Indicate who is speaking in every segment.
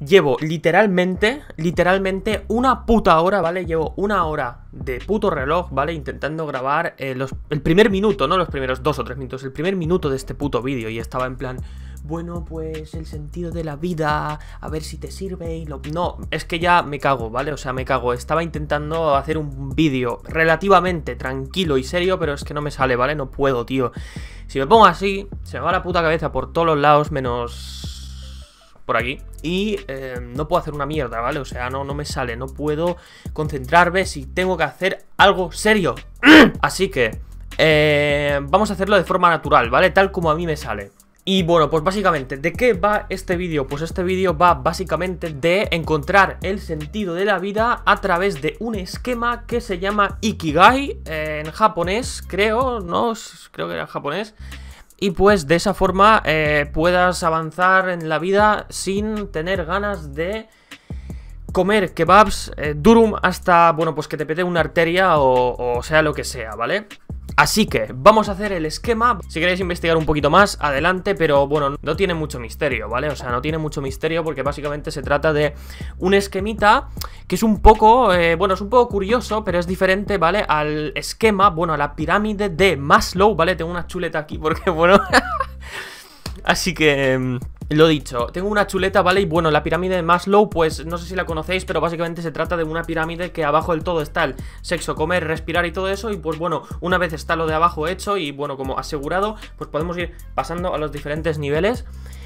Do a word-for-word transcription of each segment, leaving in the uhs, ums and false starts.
Speaker 1: llevo literalmente, literalmente una puta hora, ¿vale? Llevo una hora de puto reloj, ¿vale? Intentando grabar eh, los, el primer minuto, no los primeros dos o tres minutos, el primer minuto de este puto vídeo. Y estaba en plan, bueno, pues el sentido de la vida, a ver si te sirve y lo... No, es que ya me cago, ¿vale? O sea, me cago. Estaba intentando hacer un vídeo relativamente tranquilo y serio, pero es que no me sale, ¿vale? No puedo, tío. Si me pongo así, se me va la puta cabeza por todos los lados, menos... por aquí, y eh, no puedo hacer una mierda, ¿vale? O sea, no, no me sale, no puedo concentrarme si tengo que hacer algo serio. Así que eh, vamos a hacerlo de forma natural, ¿vale? Tal como a mí me sale. Y bueno, pues básicamente, ¿de qué va este vídeo? Pues este vídeo va básicamente de encontrar el sentido de la vida a través de un esquema que se llama Ikigai, eh, en japonés, creo, ¿no? Creo que era en japonés. Y pues de esa forma eh, puedas avanzar en la vida sin tener ganas de comer kebabs, eh, durum, hasta, bueno, pues que te pete una arteria o, o sea lo que sea, ¿vale? Así que vamos a hacer el esquema. Si queréis investigar un poquito más, adelante, pero bueno, no tiene mucho misterio, ¿vale? O sea, no tiene mucho misterio porque básicamente se trata de un esquemita que es un poco, eh, bueno, es un poco curioso, pero es diferente, ¿vale? Al esquema, bueno, a la pirámide de Maslow, ¿vale? Tengo una chuleta aquí porque, bueno... Así que... lo dicho, tengo una chuleta, ¿vale? Y bueno, la pirámide de Maslow, pues no sé si la conocéis, pero básicamente se trata de una pirámide que abajo del todo está el sexo, comer, respirar y todo eso. Y pues bueno, una vez está lo de abajo hecho y bueno, como asegurado, pues podemos ir pasando a los diferentes niveles.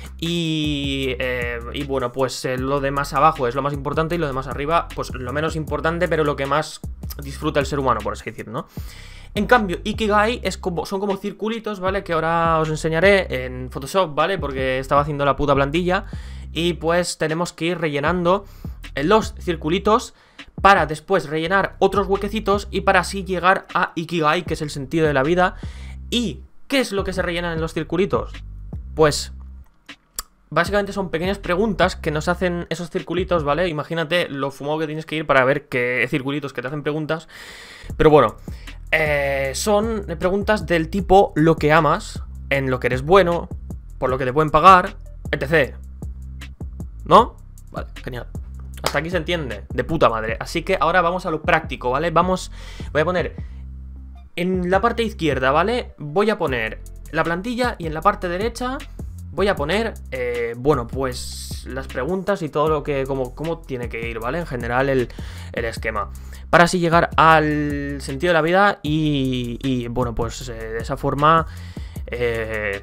Speaker 1: Y, eh, y bueno, pues eh, lo de más abajo es lo más importante y lo de más arriba, pues lo menos importante, pero lo que más disfruta el ser humano, por así decir, ¿no? En cambio, Ikigai es como, son como circulitos, ¿vale? Que ahora os enseñaré en Photoshop, ¿vale? Porque estaba haciendo la puta plantilla. Y pues tenemos que ir rellenando los circulitos para después rellenar otros huequecitos y para así llegar a Ikigai, que es el sentido de la vida. ¿Y qué es lo que se rellenan en los circulitos? Pues... básicamente son pequeñas preguntas que nos hacen esos circulitos, ¿vale? Imagínate lo fumado que tienes que ir para ver qué circulitos que te hacen preguntas. Pero bueno, eh, son preguntas del tipo lo que amas, en lo que eres bueno, por lo que te pueden pagar, etcétera. ¿No? Vale, genial. Hasta aquí se entiende, de puta madre. Así que ahora vamos a lo práctico, ¿vale? Vamos, voy a poner en la parte izquierda, ¿vale? Voy a poner la plantilla y en la parte derecha... voy a poner, eh, bueno, pues las preguntas y todo lo que, como, cómo tiene que ir, ¿vale? En general el, el esquema. Para así llegar al sentido de la vida y, y bueno, pues eh, de esa forma eh,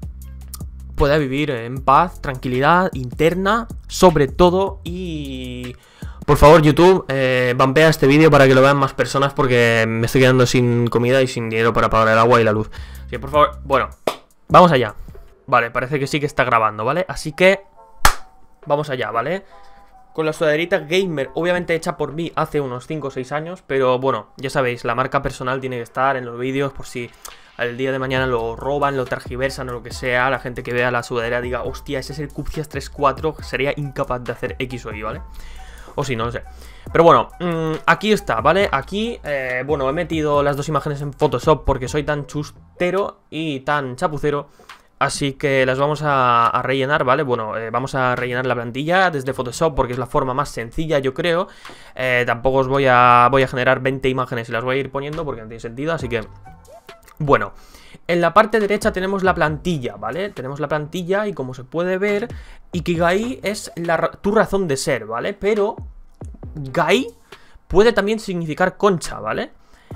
Speaker 1: pueda vivir en paz, tranquilidad interna, sobre todo. Y... por favor, YouTube, eh, vampea este vídeo para que lo vean más personas porque me estoy quedando sin comida y sin dinero para pagar el agua y la luz. Así que, por favor, bueno, vamos allá. Vale, parece que sí que está grabando, ¿vale? Así que vamos allá, ¿vale? Con la sudaderita gamer, obviamente hecha por mí hace unos cinco o seis años. Pero bueno, ya sabéis, la marca personal tiene que estar en los vídeos por si al día de mañana lo roban, lo tergiversan o lo que sea. La gente que vea la sudadera diga, hostia, ese es el Cupcias tres cuatro, sería incapaz de hacer X o Y, ¿vale? O si no, no sé. Pero bueno, mmm, aquí está, ¿vale? Aquí, eh, bueno, he metido las dos imágenes en Photoshop porque soy tan chustero y tan chapucero. Así que las vamos a, a rellenar, ¿vale? Bueno, eh, vamos a rellenar la plantilla desde Photoshop porque es la forma más sencilla, yo creo. eh, Tampoco os voy a, voy a generar veinte imágenes y las voy a ir poniendo porque no tiene sentido, así que... bueno, en la parte derecha tenemos la plantilla, ¿vale? Tenemos la plantilla y como se puede ver, Ikigai es la, tu razón de ser, ¿vale? Pero Gai puede también significar concha, ¿vale?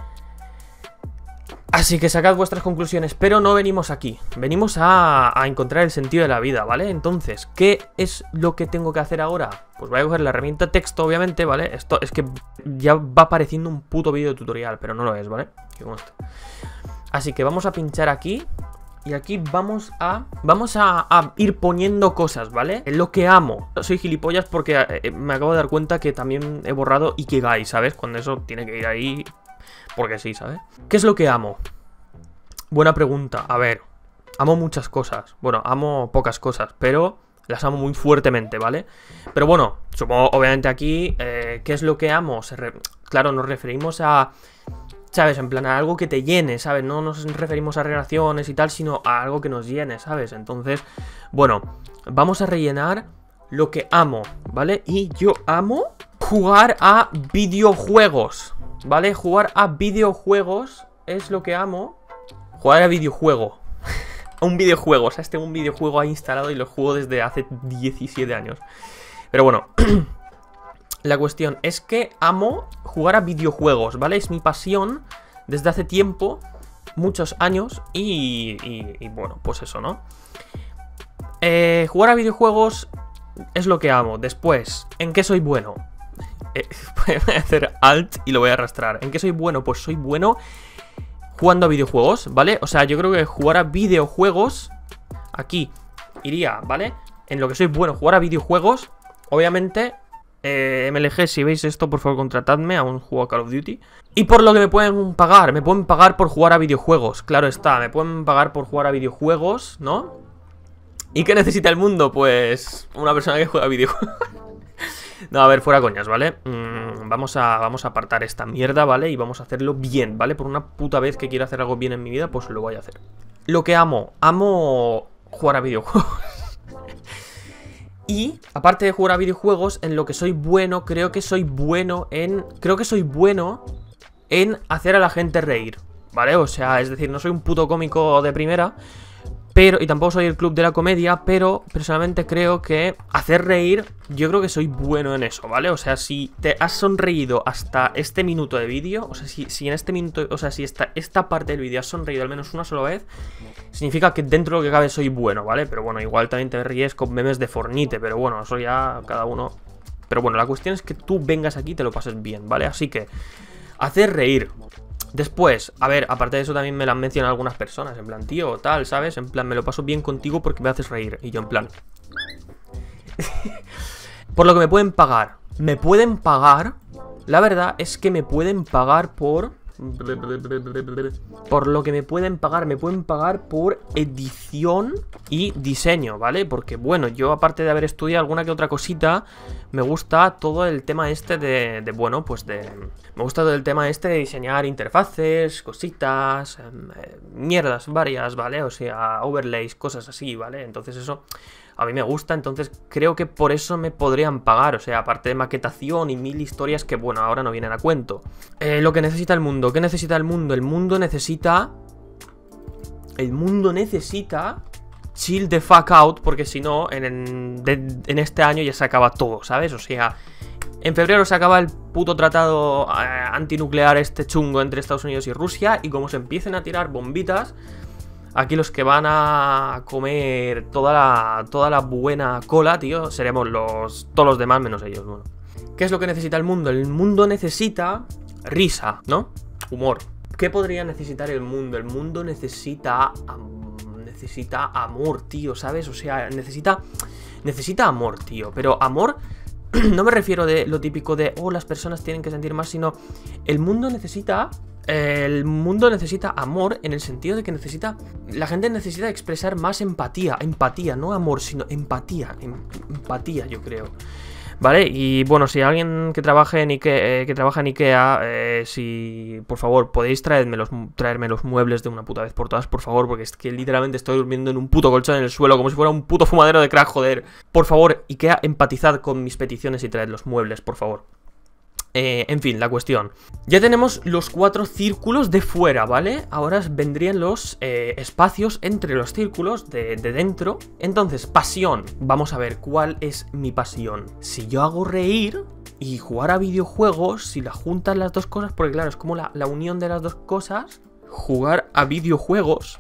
Speaker 1: Así que sacad vuestras conclusiones, pero no venimos aquí. Venimos a, a encontrar el sentido de la vida, ¿vale? Entonces, ¿qué es lo que tengo que hacer ahora? Pues voy a coger la herramienta texto, obviamente, ¿vale? Esto es que ya va pareciendo un puto vídeo tutorial, pero no lo es, ¿vale? Que conste. Así que vamos a pinchar aquí. Y aquí vamos a... Vamos a, a ir poniendo cosas, ¿vale? Lo que amo. Soy gilipollas porque eh, me acabo de dar cuenta que también he borrado Ikigai, ¿sabes? Cuando eso tiene que ir ahí... porque sí, ¿sabes? ¿Qué es lo que amo? Buena pregunta. A ver, amo muchas cosas. Bueno, amo pocas cosas, pero las amo muy fuertemente, ¿vale? Pero bueno, supongo, obviamente aquí, eh, ¿qué es lo que amo? Se re... Claro, nos referimos a... ¿sabes? En plan, a algo que te llene, ¿sabes? No nos referimos a relaciones y tal, sino a algo que nos llene, ¿sabes? Entonces, bueno, vamos a rellenar lo que amo, ¿vale? Y yo amo jugar a videojuegos, ¿vale? Jugar a videojuegos es lo que amo. Jugar a videojuego. Un videojuego, o sea, este un videojuego ahí instalado y lo juego desde hace diecisiete años. Pero bueno, la cuestión es que amo jugar a videojuegos, ¿vale? Es mi pasión desde hace tiempo, muchos años y, y, y bueno, pues eso, ¿no? Eh, jugar a videojuegos es lo que amo. Después, ¿en qué soy bueno? Eh, voy a hacer alt y lo voy a arrastrar. ¿En qué soy bueno? Pues soy bueno jugando a videojuegos, ¿vale? O sea, yo creo que jugar a videojuegos aquí iría, ¿vale? En lo que soy bueno, jugar a videojuegos. Obviamente, eh, M L G, si veis esto, por favor, contratadme a un juego Call of Duty. Y por lo que me pueden pagar, me pueden pagar por jugar a videojuegos. Claro está, me pueden pagar por jugar a videojuegos, ¿no? ¿Y qué necesita el mundo? Pues una persona que juega a videojuegos. No, a ver, fuera coñas, ¿vale? Mm, vamos, a, vamos a apartar esta mierda, ¿vale? Y vamos a hacerlo bien, ¿vale? Por una puta vez que quiero hacer algo bien en mi vida, pues lo voy a hacer. Lo que amo, amo jugar a videojuegos. Y, aparte de jugar a videojuegos, en lo que soy bueno, creo que soy bueno en... Creo que soy bueno en hacer a la gente reír, ¿vale? O sea, es decir, no soy un puto cómico de primera, pero, y tampoco soy el club de la comedia, pero personalmente creo que hacer reír, yo creo que soy bueno en eso, ¿vale? O sea, si te has sonreído hasta este minuto de vídeo, o sea, si, si en este minuto, o sea, si esta, esta parte del vídeo has sonreído al menos una sola vez, significa que dentro de lo que cabe soy bueno, ¿vale? Pero bueno, igual también te ríes con memes de Fornite, pero bueno, eso ya cada uno... Pero bueno, la cuestión es que tú vengas aquí y te lo pases bien, ¿vale? Así que, hacer reír. Después, a ver, aparte de eso también me lo han mencionado algunas personas, en plan, tío, tal, ¿sabes? En plan, me lo paso bien contigo porque me haces reír. Y yo en plan... Por lo que me pueden pagar. Me pueden pagar... La verdad es que me pueden pagar por... Por lo que me pueden pagar, me pueden pagar por edición y diseño, ¿vale? Porque, bueno, yo aparte de haber estudiado alguna que otra cosita, me gusta todo el tema este de, de bueno, pues de... Me gusta todo el tema este de diseñar interfaces, cositas, eh, mierdas varias, ¿vale? O sea, overlays, cosas así, ¿vale? Entonces eso... A mí me gusta, entonces creo que por eso me podrían pagar. O sea, aparte de maquetación y mil historias que, bueno, ahora no vienen a cuento. Eh, lo que necesita el mundo. ¿Qué necesita el mundo? El mundo necesita... El mundo necesita... Chill the fuck out, porque si no, en, en, de, en este año ya se acaba todo, ¿sabes? O sea, en febrero se acaba el puto tratado eh, antinuclear este chungo entre Estados Unidos y Rusia. Y como se empiecen a tirar bombitas... Aquí los que van a comer toda la, toda la buena cola, tío, seremos los todos los demás menos ellos, bueno. ¿Qué es lo que necesita el mundo? El mundo necesita risa, ¿no? Humor. ¿Qué podría necesitar el mundo? El mundo necesita... Um, necesita amor, tío, ¿sabes? O sea, necesita... Necesita amor, tío. Pero amor... No me refiero de lo típico de... Oh, las personas tienen que sentir más, sino... El mundo necesita... El mundo necesita amor en el sentido de que necesita... La gente necesita expresar más empatía. Empatía, no amor, sino empatía. Em, empatía, yo creo. ¿Vale? Y bueno, si alguien que trabaje en Ikea, eh, que trabaja en Ikea, eh, si por favor podéis traerme los, traerme los muebles de una puta vez por todas, por favor, porque es que literalmente estoy durmiendo en un puto colchón en el suelo como si fuera un puto fumadero de crack, joder. Por favor, Ikea, empatizad con mis peticiones y traed los muebles, por favor. Eh, en fin, la cuestión. Ya tenemos los cuatro círculos de fuera, ¿vale? Ahora vendrían los eh, espacios entre los círculos de, de dentro. Entonces, pasión. Vamos a ver, ¿cuál es mi pasión? Si yo hago reír y jugar a videojuegos, si la juntas las dos cosas, porque claro, es como la, la unión de las dos cosas. Jugar a videojuegos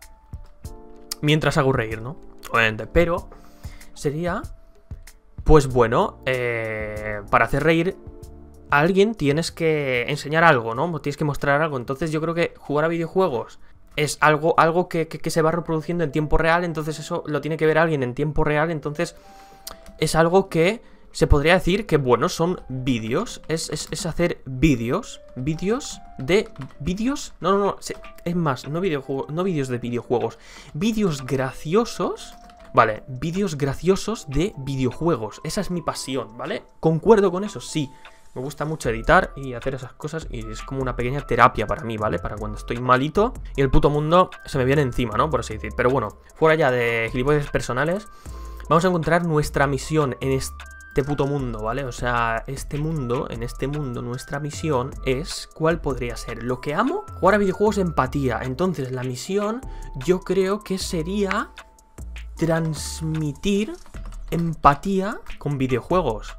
Speaker 1: mientras hago reír, ¿no? Obviamente, pero sería... Pues bueno, eh, para hacer reír... A alguien tienes que enseñar algo, ¿no? Tienes que mostrar algo. Entonces yo creo que jugar a videojuegos es algo, algo que, que, que se va reproduciendo en tiempo real. Entonces eso lo tiene que ver alguien en tiempo real. Entonces es algo que se podría decir que, bueno, son vídeos. Es, es, es hacer vídeos. Vídeos de... ¿Vídeos? No, no, no. Es más, no, videojuegos, no vídeos de videojuegos. Vídeos graciosos... Vale, vídeos graciosos de videojuegos. Esa es mi pasión, ¿vale? ¿Concuerdo con eso? Sí. Me gusta mucho editar y hacer esas cosas y es como una pequeña terapia para mí, ¿vale? Para cuando estoy malito y el puto mundo se me viene encima, ¿no? Por así decir. Pero bueno, fuera ya de gilipollas personales, vamos a encontrar nuestra misión en este puto mundo, ¿vale? O sea, este mundo, en este mundo, nuestra misión es, ¿cuál podría ser? Lo que amo, jugar a videojuegos empatía. Entonces, la misión yo creo que sería transmitir empatía con videojuegos.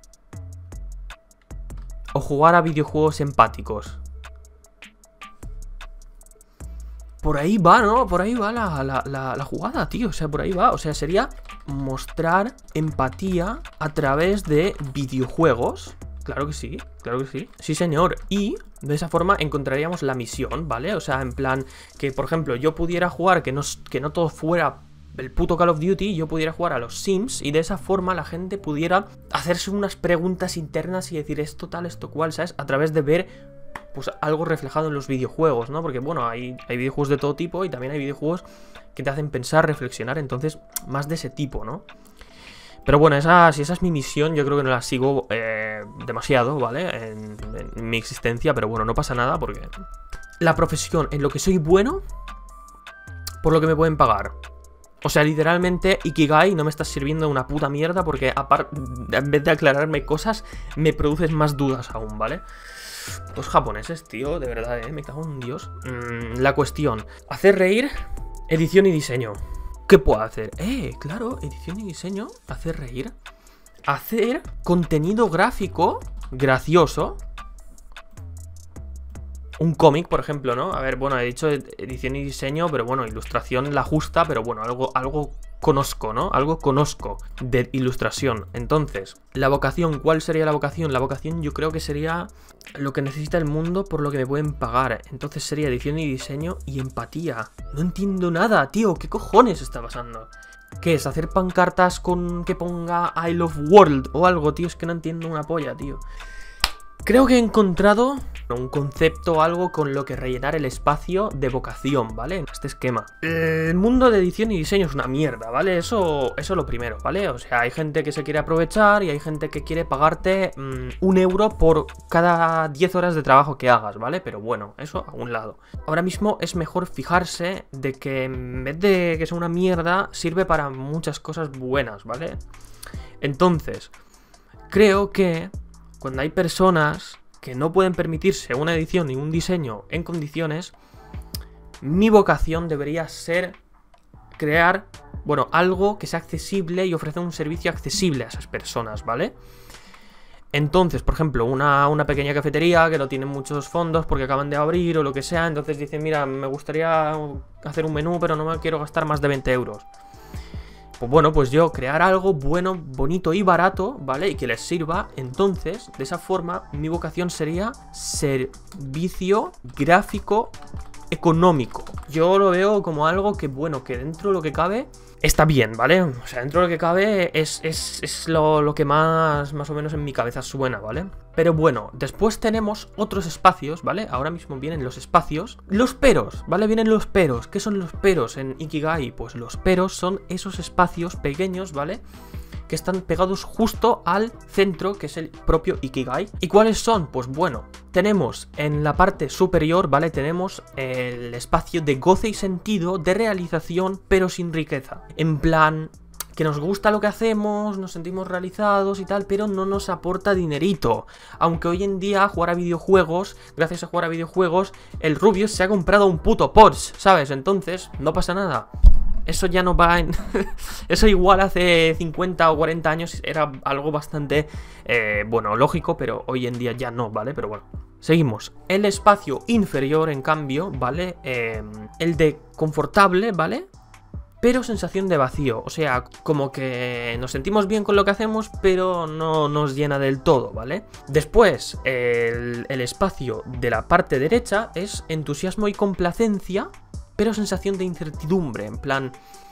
Speaker 1: O jugar a videojuegos empáticos. Por ahí va, ¿no? Por ahí va la, la, la, la jugada, tío. O sea, por ahí va. O sea, sería mostrar empatía a través de videojuegos. Claro que sí, claro que sí. Sí, señor. Y de esa forma encontraríamos la misión, ¿vale? O sea, en plan, que por ejemplo yo pudiera jugar, que no, que no todo fuera el puto Call of Duty, yo pudiera jugar a los Sims y de esa forma la gente pudiera hacerse unas preguntas internas y decir esto tal, esto cual, ¿sabes? A través de ver pues algo reflejado en los videojuegos, ¿no? Porque bueno, hay, hay videojuegos de todo tipo y también hay videojuegos que te hacen pensar, reflexionar, entonces más de ese tipo, ¿no? Pero bueno, esa, si esa es mi misión, yo creo que no la sigo eh, demasiado, ¿vale? En, en mi existencia, pero bueno, no pasa nada porque la profesión en lo que soy bueno, por lo que me pueden pagar. O sea, literalmente, Ikigai no me está sirviendo una puta mierda porque aparte, en vez de aclararme cosas, me produces más dudas aún, ¿vale? Los japoneses, tío, de verdad, ¿eh? Me cago en Dios. Mm, la cuestión, hacer reír, edición y diseño. ¿Qué puedo hacer? Eh, claro, edición y diseño, hacer reír. Hacer contenido gráfico gracioso. Un cómic, por ejemplo, ¿no? A ver, bueno, he dicho edición y diseño, pero bueno, ilustración la justa, pero bueno, algo, algo conozco, ¿no? Algo conozco de ilustración. Entonces, la vocación, ¿cuál sería la vocación? La vocación yo creo que sería lo que necesita el mundo por lo que me pueden pagar. Entonces sería edición y diseño y empatía. No entiendo nada, tío, ¿qué cojones está pasando? ¿Qué es? ¿Hacer pancartas con que ponga I love world o algo, tío? Es que no entiendo una polla, tío. Creo que he encontrado un concepto o algo con lo que rellenar el espacio de vocación, ¿vale? En este esquema. El mundo de edición y diseño es una mierda, ¿vale? Eso es lo primero, ¿vale? O sea, hay gente que se quiere aprovechar y hay gente que quiere pagarte mmm, un euro por cada diez horas de trabajo que hagas, ¿vale? Pero bueno, eso a un lado. Ahora mismo es mejor fijarse de que en vez de que sea una mierda, sirve para muchas cosas buenas, ¿vale? Entonces, creo que cuando hay personas que no pueden permitirse una edición ni un diseño en condiciones, mi vocación debería ser crear, bueno, algo que sea accesible y ofrecer un servicio accesible a esas personas, ¿vale? Entonces, por ejemplo, una, una pequeña cafetería que no tiene muchos fondos porque acaban de abrir o lo que sea, entonces dicen, mira, me gustaría hacer un menú, pero no me quiero gastar más de veinte euros. Pues bueno, pues yo crear algo bueno, bonito y barato, ¿vale? Y que les sirva. Entonces, de esa forma, mi vocación sería servicio gráfico económico. Yo lo veo como algo que, bueno, que dentro de lo que cabe está bien, ¿vale? O sea, dentro de lo que cabe es, es, es lo, lo que más, más o menos en mi cabeza suena, ¿vale? Pero bueno, después tenemos otros espacios, ¿vale? Ahora mismo vienen los espacios. Los peros, ¿vale? Vienen los peros. ¿Qué son los peros en Ikigai? Pues los peros son esos espacios pequeños, ¿vale? Que están pegados justo al centro, que es el propio Ikigai. ¿Y cuáles son? Pues bueno, tenemos en la parte superior, ¿vale? Tenemos el espacio de goce y sentido de realización, pero sin riqueza. En plan, que nos gusta lo que hacemos, nos sentimos realizados y tal, pero no nos aporta dinerito. Aunque hoy en día jugar a videojuegos, gracias a jugar a videojuegos, el Rubius se ha comprado un puto Porsche, ¿sabes? Entonces, no pasa nada. Eso ya no va en... Eso igual hace cincuenta o cuarenta años era algo bastante, eh, bueno, lógico, pero hoy en día ya no, ¿vale? Pero bueno, seguimos. El espacio inferior, en cambio, ¿vale? Eh, el de confortable, ¿vale? Pero sensación de vacío, o sea, como que nos sentimos bien con lo que hacemos, pero no nos llena del todo, ¿vale? Después, el, el espacio de la parte derecha es entusiasmo y complacencia, pero sensación de incertidumbre, en plan,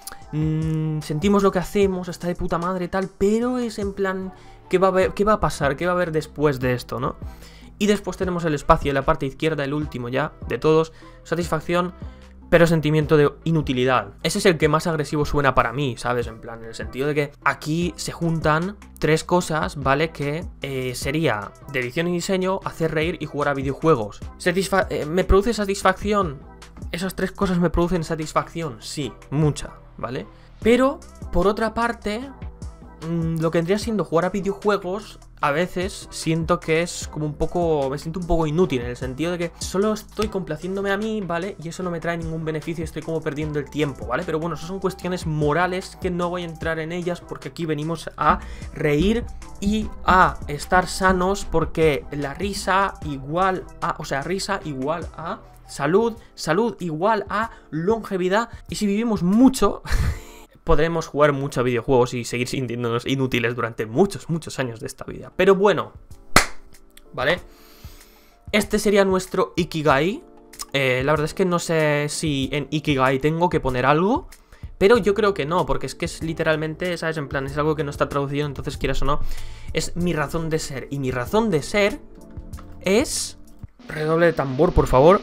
Speaker 1: mmm, sentimos lo que hacemos, está de puta madre tal, pero es en plan, ¿qué va a haber, qué va a pasar? ¿Qué va a haber después de esto, no? Y después tenemos el espacio en la parte izquierda, el último ya, de todos, satisfacción, pero sentimiento de inutilidad. Ese es el que más agresivo suena para mí, ¿sabes? En plan, en el sentido de que aquí se juntan tres cosas, ¿vale? Que eh, sería de edición y diseño, hacer reír y jugar a videojuegos. Satisfa- eh, ¿Me produce satisfacción? ¿Esas tres cosas me producen satisfacción? Sí, mucha, ¿vale? Pero, por otra parte, mmm, lo que vendría siendo jugar a videojuegos, a veces siento que es como un poco, me siento un poco inútil, en el sentido de que solo estoy complaciéndome a mí, ¿vale? Y eso no me trae ningún beneficio, estoy como perdiendo el tiempo, ¿vale? Pero bueno, eso son cuestiones morales que no voy a entrar en ellas, porque aquí venimos a reír y a estar sanos, porque la risa igual a, o sea, risa igual a salud, salud igual a longevidad, y si vivimos mucho podremos jugar mucho a videojuegos y seguir sintiéndonos inútiles durante muchos, muchos años de esta vida. Pero bueno, ¿vale? Este sería nuestro Ikigai. Eh, la verdad es que no sé si en Ikigai tengo que poner algo, pero yo creo que no, porque es que es literalmente, ¿sabes? En plan, es algo que no está traducido, entonces quieras o no, es mi razón de ser. Y mi razón de ser es... Redoble de tambor, por favor.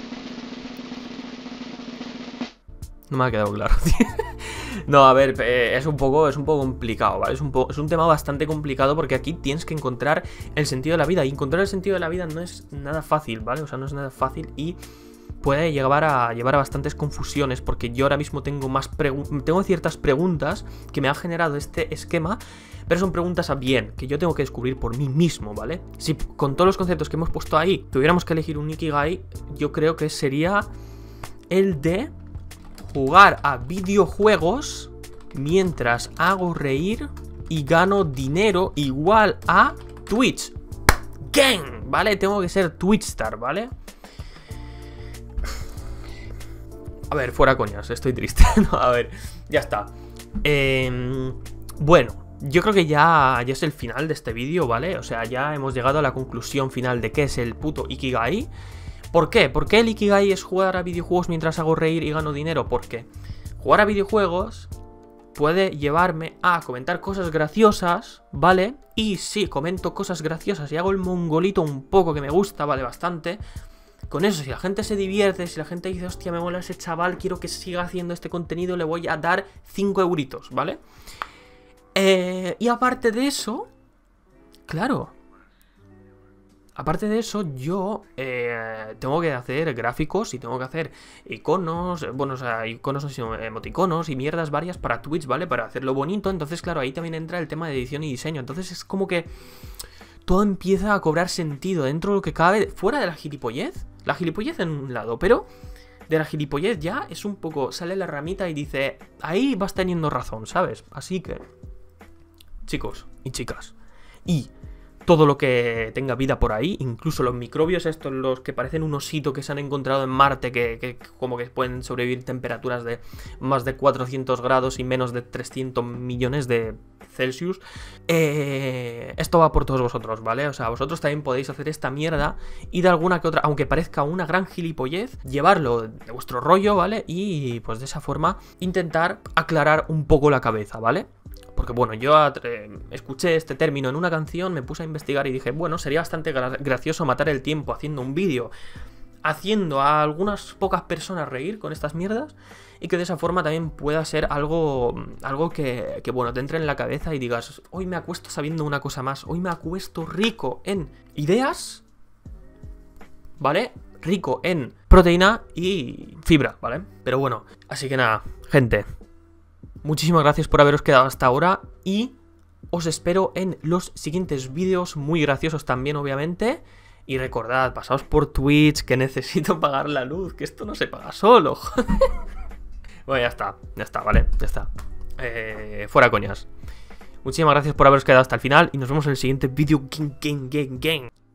Speaker 1: No me ha quedado claro, tío. No, a ver, eh, es un poco, es un poco complicado, ¿vale? Es un, poco, es un tema bastante complicado, porque aquí tienes que encontrar el sentido de la vida. Y encontrar el sentido de la vida no es nada fácil, ¿vale? O sea, no es nada fácil y puede llevar a, llevar a bastantes confusiones, porque yo ahora mismo tengo más tengo ciertas preguntas que me ha generado este esquema, pero son preguntas a bien, que yo tengo que descubrir por mí mismo, ¿vale? Si con todos los conceptos que hemos puesto ahí tuviéramos que elegir un Ikigai, yo creo que sería el de jugar a videojuegos mientras hago reír y gano dinero igual a Twitch Gang, ¿vale? Tengo que ser Twitchstar, ¿vale? A ver, fuera coñas, estoy triste. No, a ver, ya está. eh, Bueno, yo creo que ya, ya es el final de este vídeo, ¿vale? O sea, ya hemos llegado a la conclusión final de qué es el puto Ikigai. ¿Por qué? ¿Por qué el Ikigai es jugar a videojuegos mientras hago reír y gano dinero? Porque jugar a videojuegos puede llevarme a comentar cosas graciosas, ¿vale? Y si comento cosas graciosas y hago el mongolito un poco, que me gusta, ¿vale? Bastante. Con eso, si la gente se divierte, si la gente dice, hostia, me mola ese chaval, quiero que siga haciendo este contenido, le voy a dar cinco euritos, ¿vale? Eh, y aparte de eso, claro... Aparte de eso, yo eh, tengo que hacer gráficos y tengo que hacer iconos, bueno, o sea, iconos no, sino emoticonos y mierdas varias para Twitch, ¿vale? Para hacerlo bonito. Entonces, claro, ahí también entra el tema de edición y diseño. Entonces es como que todo empieza a cobrar sentido dentro de lo que cabe, fuera de la gilipollez. La gilipollez en un lado, pero de la gilipollez ya es un poco, sale la ramita y dice, ahí vas teniendo razón, ¿sabes? Así que, chicos y chicas, y... todo lo que tenga vida por ahí, incluso los microbios estos, los que parecen un osito que se han encontrado en Marte, que, que como que pueden sobrevivir temperaturas de más de cuatrocientos grados y menos de trescientos millones de Celsius. Eh, esto va por todos vosotros, ¿vale? O sea, vosotros también podéis hacer esta mierda y de alguna que otra, aunque parezca una gran gilipollez, llevarlo de vuestro rollo, ¿vale? Y pues de esa forma intentar aclarar un poco la cabeza, ¿vale? Porque bueno, yo eh, escuché este término en una canción, me puse a investigar y dije, bueno, sería bastante gra gracioso matar el tiempo haciendo un vídeo, haciendo a algunas pocas personas reír con estas mierdas, y que de esa forma también pueda ser algo, algo que, que, bueno, te entre en la cabeza y digas, hoy me acuesto sabiendo una cosa más, hoy me acuesto rico en ideas, ¿vale? Rico en proteína y fibra, ¿vale? Pero bueno, así que nada, gente... muchísimas gracias por haberos quedado hasta ahora y os espero en los siguientes vídeos, muy graciosos también, obviamente. Y recordad, pasaos por Twitch, que necesito pagar la luz, que esto no se paga solo. Bueno, ya está, ya está, ¿vale? Ya está. Eh, fuera coñas. Muchísimas gracias por haberos quedado hasta el final y nos vemos en el siguiente vídeo. Gang, gang, gang, gang.